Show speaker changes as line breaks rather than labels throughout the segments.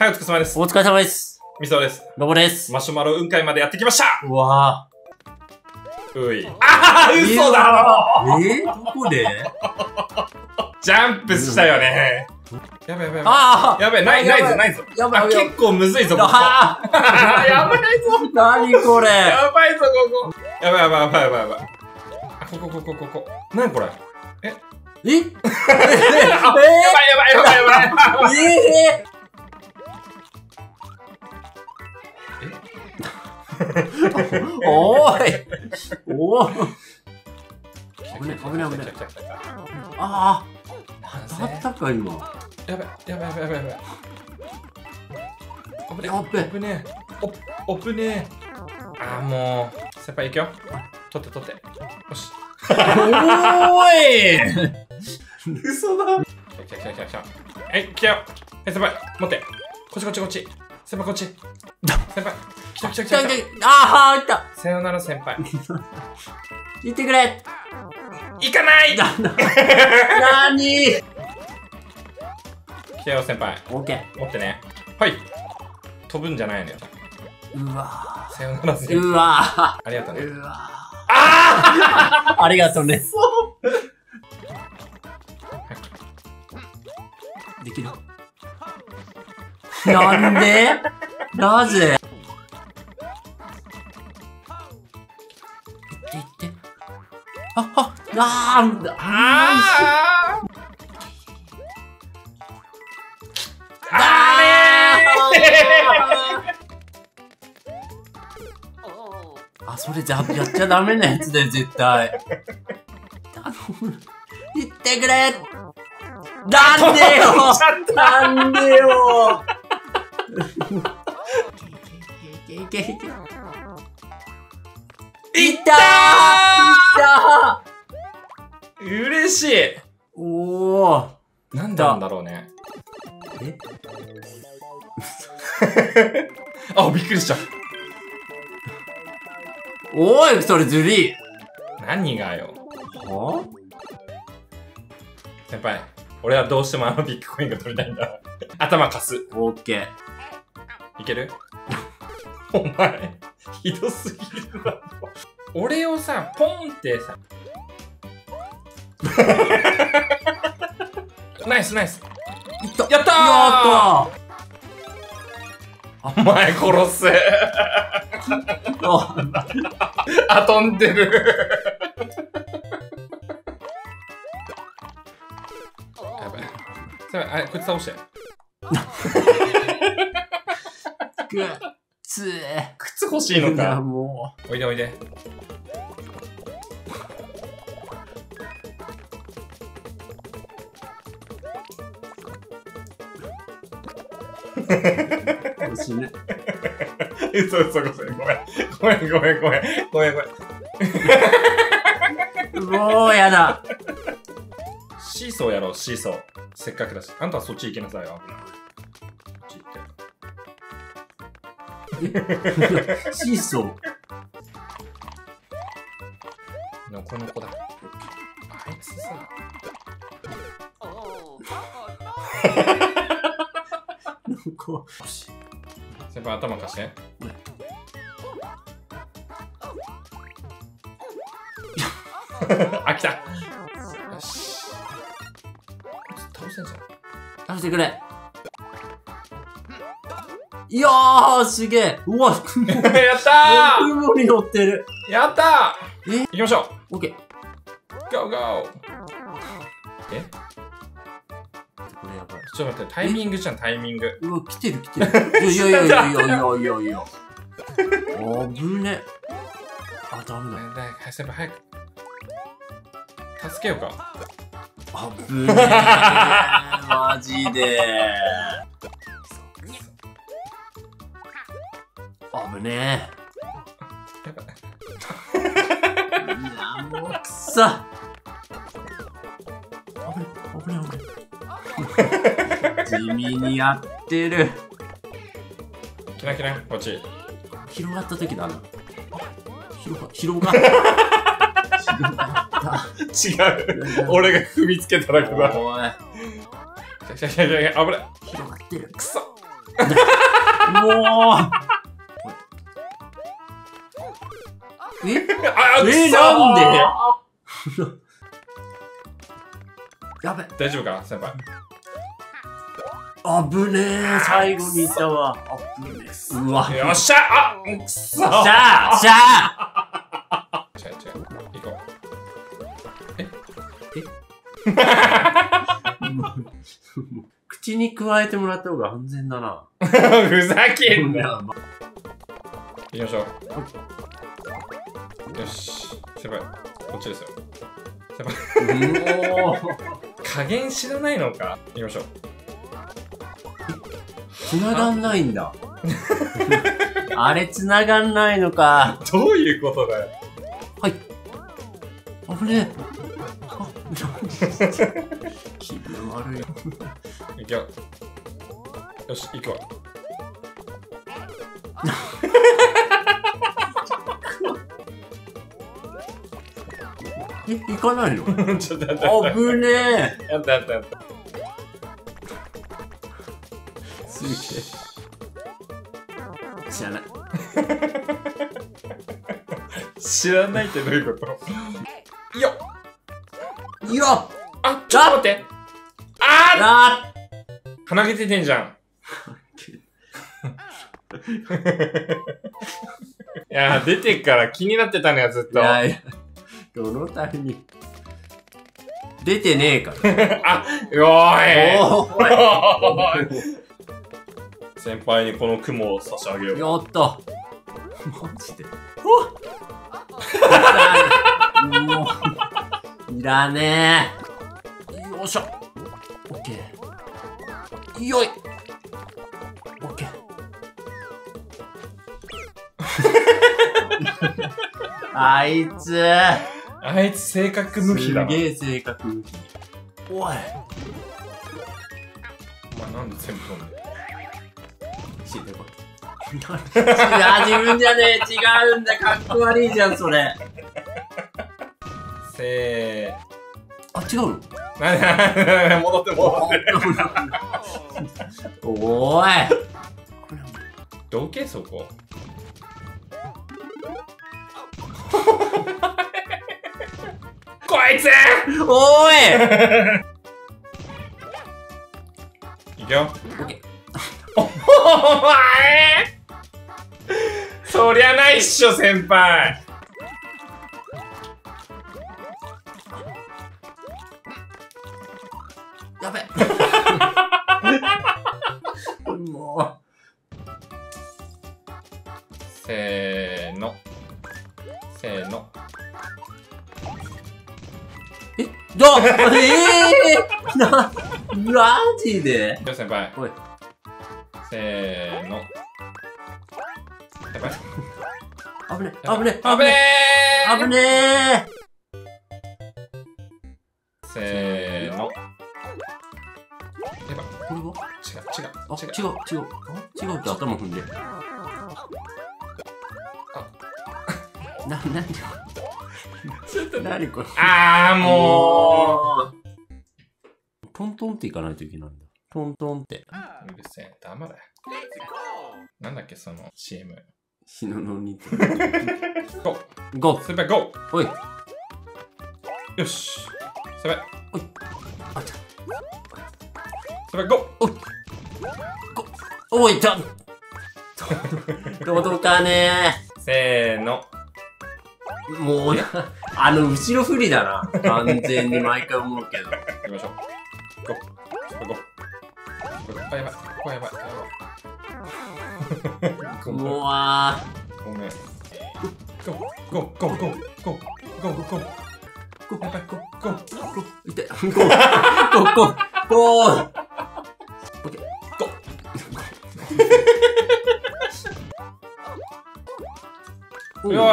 はい、お疲れ様です。
お疲れ様です。
みそです。
ロボです。
マシュマロ雲海までやってきました。
うわ
うい。ああ、嘘だろ。
どこで
ジャンプしたよね。やばいやばいやばい。
ああ
やばい、ないぞ。
やばい。
結構むずいぞ、ここ。
や
ばいぞ。
何これ。
やばいぞ、ここ。やばい。あ、ここ。なにこれ。やばい。
おーい。おー。危ね。ああ。当たったか今。
やばい。危ねえ。おぶねえ。ああ、もう。先輩行くよ。取って。よし。
おーい。
嘘だ。来た。はい、来たよ。はい、先輩、持って。こっち。先輩、こっち。先輩、来た。
ああ、来た。
さよなら、先輩。
行ってくれ。
行かない。
なに。
来たよ、先輩。
オッケ
持ってね。はい。飛ぶんじゃないのよ。
ー。うわ
さよなら、先輩。
ー。うわー。
ありがとうね。
うわー。ありがとうね。できる。なんで？なぜ？行って。それじゃやっちゃダメなやつだよ、絶対。頼む。言ってくれ。なんでよ。いけ。いった
ー。嬉しい。
おー。
なんでなんだろうね。あ、びっくりした。
おい、それずりー。
何がよ。
は？
先輩、俺はどうしてもビッグコインが取りたいんだ。頭貸す。
オッケ
ー。いける？お前、ひどすぎるだろ。俺をさ、ポンってさ。ナイス。やったー。お前殺せ。あ、飛んでる。やばい。あれ、こいつ倒して。靴欲しいのか。
も
う。おいで。
死ぬ。
嘘、ごめん。
もうやだ。
シーソーやろう、シーソー。せっかくだし。あんたはそっち行きなさいよ。こっち
行って。シーソー。
この子だ。あいつさ。先輩、頭貸して。あ、来た。よし。倒せんじゃん。
倒してくれ。いやー、すげえ。うわ、
やったー。
雲に乗ってる。
やったー。行きましょ
う。オッケ
ー。ゴー。
これやばい。
ちょっと待って、タイミングじゃん、タイミング。
うわ、来てる。いや。危ね。あ、ダメだ。
先輩、早く。助けようか。
危ね。マジで。危ねえ。もうくさ。危ね。地味にやってる。
きな、こっち。
広がった時だな。広が
違う。俺が踏みつけただけだ。
おい。
危ない。
広がってる。
くそ。
もうなんでやべ。
大丈夫か先輩。
あぶねえ、最後にいたわ。あぶねえ。うわ。
よっしゃあくそ
しゃあしゃあ
違う。行こう。
口に加えてもらった方が安全だな。
ふざけんな。行きましょう。よし。先輩、こっちですよ。先輩。加減知らないのか。行きましょう。
繋がんないんだ。あれ繋がんないのか。
どういうことだよ。
はい。あぶねえ。気分悪いよ。
行くよ。よし、行くわ。
行かないの？
ちょっと待って。
あぶねえ。
やった。
すげえ。知らない。
知らないってどういうこと？よっ
いや
あ、ちょっと待って。
あ
鼻毛出てんじゃん。いや、出てっから気になってたのよ、ずっと。
いや、どのタイミング出てねえから。
あ、おーい先輩にこの雲を差し上げよう。
やったマジでもういらねえ。よいしょ。オッケー。よい。オッケー。あいつ
性格無比だな。
すげえ性格無比。おい。
お前なんで全部飛んで。
死んでこい。自分じゃねえ。違うんだ。かっこ悪いじゃんそれ。あ、違うの？
戻って。
おーい。
どけそこ。こいつ
おーい。
いくよ。
オッケー。
お前そりゃないっしょ先輩。
やべ。もう。
せーの。
マジで？
よ先輩。
おい。
せーの。先輩。
危ね。
危ねせーの。やばい。
これは？違うって頭踏んで。なんで？
ちょっと
何これ？
もう。
トントンっていかないといけないんだ。トントンって。
うるせえ、黙れ。なんだっけ、その CM。
死ぬのに。
ゴー先輩、ゴー
おい。
よし先輩。
おい。あちゃ。
先輩、ゴー
おい、届かね
え。せーの。
もう、後ろ不利だな。完全に毎回思うけど。
行きましょう。ゴー。ゴー。あ、やばい。ここやばい。
もう
ごめん。ゴー。やばい、ゴー。
いて。ゴー。オッケー。
おい。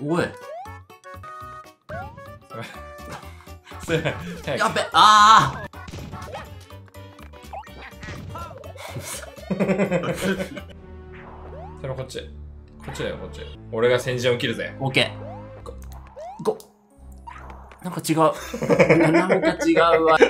やべ、ああ。
こっちだよ、こっち。俺が先陣を切るぜ。
オッケー。なんか違う。なんか違うわ。